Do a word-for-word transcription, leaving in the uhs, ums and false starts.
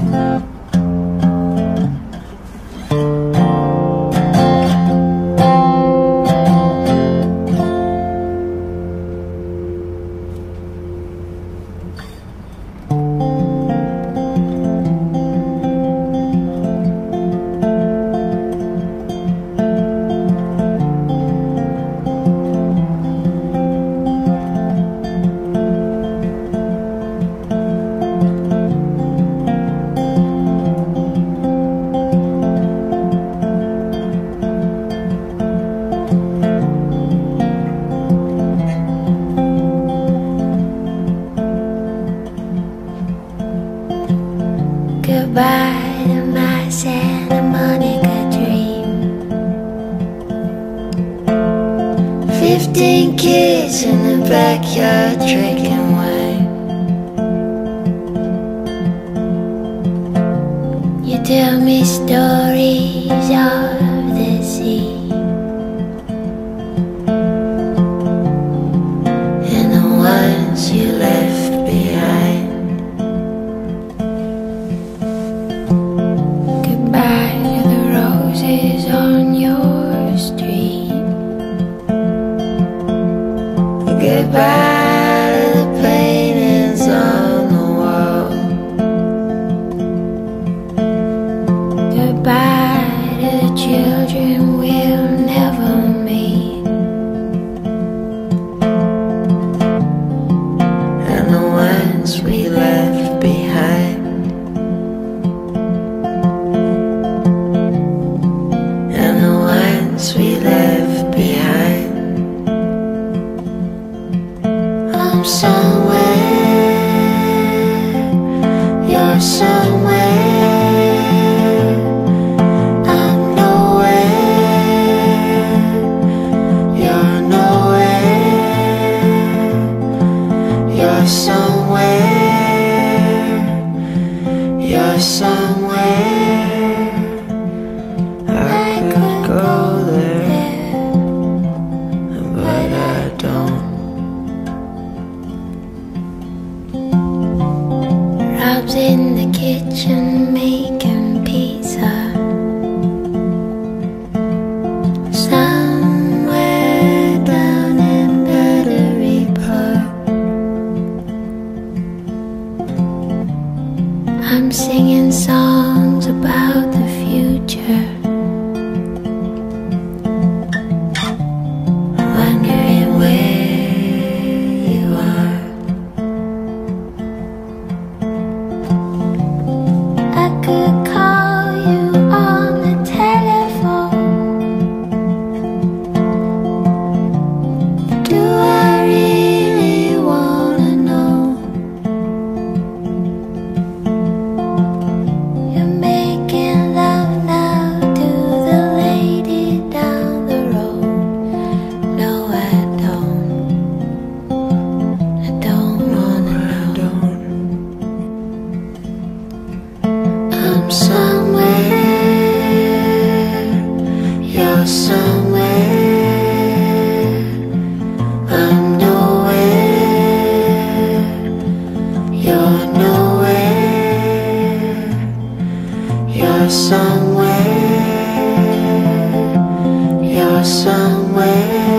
Goodbye to my Santa Monica dream. Fifteen kids in the backyard drinking wine. You tell me stories of the sea and the ones you left behind. On your street. Goodbye to the paintings on the wall. Goodbye to the children we'll never meet, and the ones we left behind. We left behind. I'm somewhere, you're somewhere. I'm nowhere, you're nowhere. You're somewhere, you're somewhere. I could go there, but I don't. Rob's in the kitchen making pizza. Somewhere down in Battery Park, I'm singing songs about the future. You're somewhere, you're somewhere.